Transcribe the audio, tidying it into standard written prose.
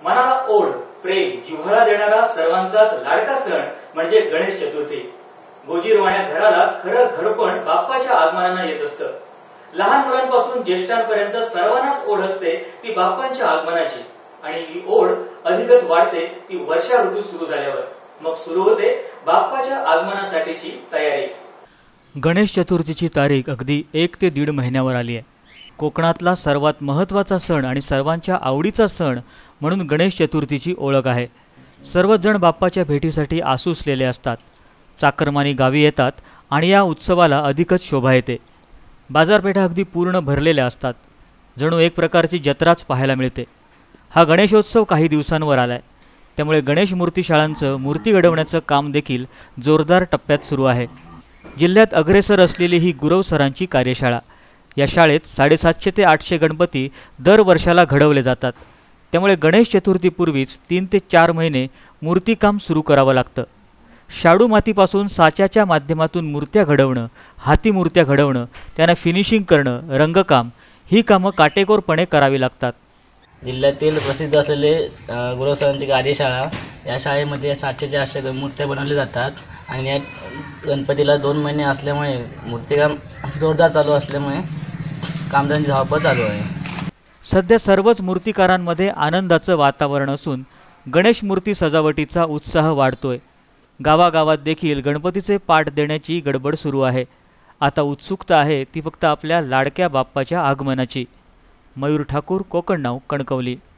मनाला ओढ, प्रेम, जिव्हाळा देणारा सर्वांचाच लाडका सण म्हणजे गणेश चतुर्थी। गोजीरवाण्या घराला खरं घरपण बाप्पाच्या आगमनानं येत असतं। लहान मुलांपासून ज्येष्ठांपर्यंत सर्वांनाच ओढ असते ती बाप्पांच्या आगमनाची, आणि ही ओढ अधिकच वाढते ती वर्षा ऋतू सुरू झाल्यावर। मग सुरू होते बाप्पाच्या आगमनासाठीची तयारी। गणेश चतुर्थीची तारीख अगदी 1 ते 1.5 महिन्यावर आली आहे। कोकणातला सर्वात महत्त्वाचा सण आणि सर्वांच्या आवडीचा सण म्हणून गणेश चतुर्थीची ओळख आहे। सर्वच जण बाप्पाच्या भेटीसाठी आसूसलेले असतात। चाकरमानी गावी येतात आणि या उत्सवाला अधिकच शोभा येते। बाजारपेठा अगदी पूर्ण भरलेल्या असतात। जणू एक प्रकारची जत्राच पाहायला मिळते। हा गणेशोत्सव काही दिवसांवर आलाय, त्यामुळे गणेश मूर्ती शाळांचं मूर्ती घडवण्याचं काम देखील जोरदार टप्प्यात सुरू आहे। जिल्ह्यात अग्रेसर असलेली ही गुरव सरांची कार्यशाळा। या शाळेत 750 ते 800 गणपती दर वर्षाला घडवले जातात। त्यामुळे गणेश चतुर्थीपूर्वीच 3 ते 4 महिने मूर्तीकाम सुरू करावं लागतं। शाडू मातीपासून साच्याच्या माध्यमातून मूर्त्या घडवणं, हाती मूर्त्या घडवणं, त्यांना फिनिशिंग करणं, रंगकाम ही कामं काटेकोरपणे करावी लागतात। जिल्ह्यातील प्रसिद्ध असलेले गुरव सरांची कार्यशाळा, या शाळेमध्ये 700 ते 800 मूर्त्या बनवल्या जातात आणि या गणपतीला 2 महिने असल्यामुळे मूर्तिकाम जोरदार चालू असल्यामुळे कामगारांची धावपळ चालू आहे। सध्या सर्वच मूर्तिकारांमध्ये आनंदाचं वातावरण असून गणेश मूर्ती सजावटीचा उत्साह वाढतोय। गावागावात देखील गणपतीचे पाठ देण्याची गडबड सुरू आहे। आता उत्सुकता आहे ती फक्त आपल्या लाडक्या बाप्पाच्या आगमनाची। मयूर ठाकूर, कोकण नाऊ, कणकवली।